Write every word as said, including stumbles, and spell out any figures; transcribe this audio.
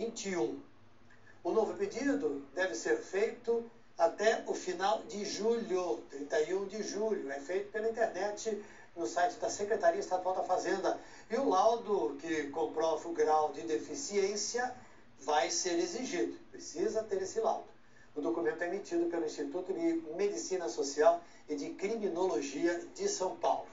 vinte e um. O novo pedido deve ser feito até o final de julho, trinta e um de julho. É feito pela internet no site da Secretaria Estadual da Fazenda. E o laudo que comprova o grau de deficiência vai ser exigido. Precisa ter esse laudo. O documento é emitido pelo Instituto de Medicina Social e de Criminologia de São Paulo.